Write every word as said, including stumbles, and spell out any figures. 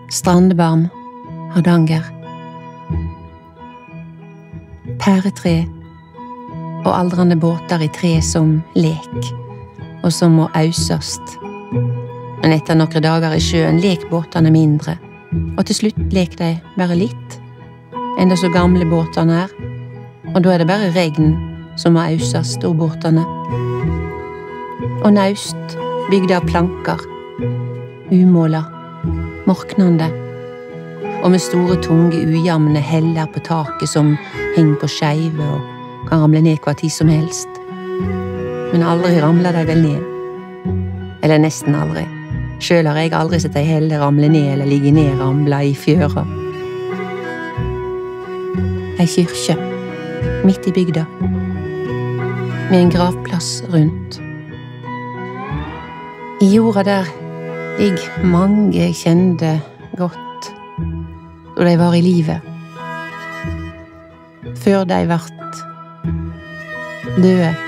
Strandbarm, Hardanger. Pæretre og aldrande båtar i tre som lek, og som må ausast. Men etter nokre dagar i sjøen lek båtane mindre, og til slutt lek de bare litt, enda så gamle båtane er, og da er det bare regn som må ausast over båtane. Og naust bygde av plankar, umåla, morknande, og med store, tunge, ujamne heller på taket som henger på skeive og kan ramle ned hva tid som helst. Men aldri ramler de vel ned. Eller nesten aldri. Selv har jeg aldri sett ei helle ramle ned eller ligge ned ramla i fjøra. Ei kyrkje, midt i bygda, med en gravplass rundt. I jorda der ligger mange jeg kjente godt, da de var i livet, før de vart døde.